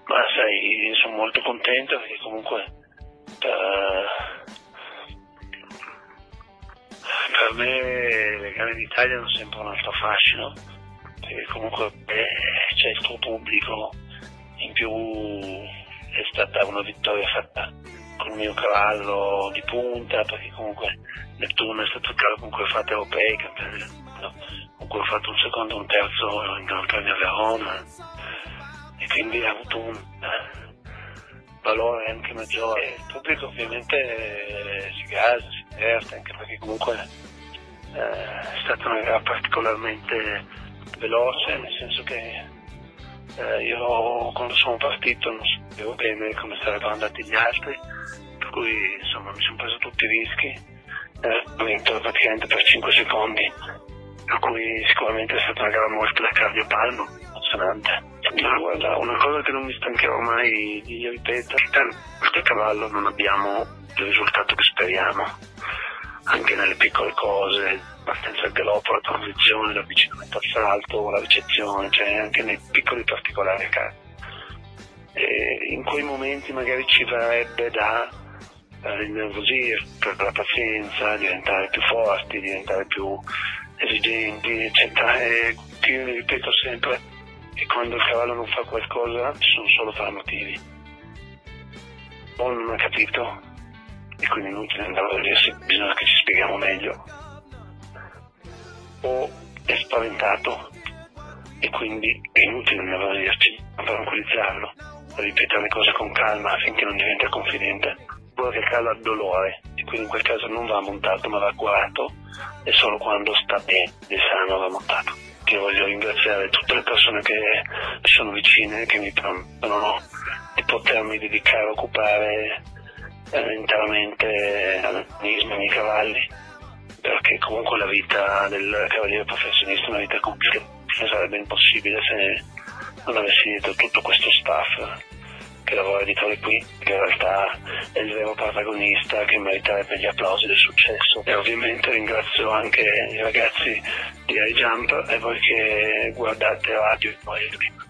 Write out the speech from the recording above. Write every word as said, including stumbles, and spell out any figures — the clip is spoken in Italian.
Ma sai, sono molto contento perché comunque per, per me le gare d'Italia hanno sempre un altro fascino, perché comunque eh, c'è il tuo pubblico, in più è stata una vittoria fatta con il mio cavallo di punta, perché comunque Nettuno è stato il cavallo con cui ho fatto europei, campione del mondo, con cui ho fatto un secondo e un terzo in Gran Premio a Verona, e quindi ha avuto un valore anche maggiore. Il pubblico ovviamente eh, si gasa, si diverte, anche perché comunque eh, è stata una gara particolarmente veloce, nel senso che eh, io quando sono partito non sapevo bene come sarebbero andati gli altri, per cui insomma mi sono preso tutti i rischi, eh, ho vinto praticamente per cinque secondi, per cui sicuramente è stata una gara molto da cardiopalmo, emozionante. Ma guarda, una cosa che non mi stancherò mai di ripetere, questo cavallo non abbiamo il risultato che speriamo, anche nelle piccole cose, partenza al galoppo, la transizione, l'avvicinamento al salto, la ricezione, cioè anche nei piccoli particolari e in quei momenti magari ci verrebbe da eh, innervosire, per la pazienza, diventare più forti, diventare più esigenti, eccetera. E io mi ripeto sempre che quando il cavallo non fa qualcosa ci sono solo tre motivi: o non ha capito e quindi è inutile andare a vedersi, bisogna che ci spieghiamo meglio, o è spaventato e quindi è inutile andare a vederci, a tranquillizzarlo, a ripetere le cose con calma affinché non diventi confidente, oppure che il cavallo ha dolore e quindi in quel caso non va montato ma va curato, e solo quando sta bene e sano va montato. Io voglio ringraziare tutte le persone che mi sono vicine, che mi permettono di potermi dedicare a occupare eh, interamente all'alpinismo e ai miei cavalli, perché comunque la vita del cavaliere professionista è una vita complicata, sarebbe impossibile se non avessi dietro tutto questo staff che lavora dietro le qui, che in realtà è il vero protagonista che meriterebbe gli applausi del successo. E ovviamente ringrazio anche i ragazzi di iJump e voi che guardate radio e poi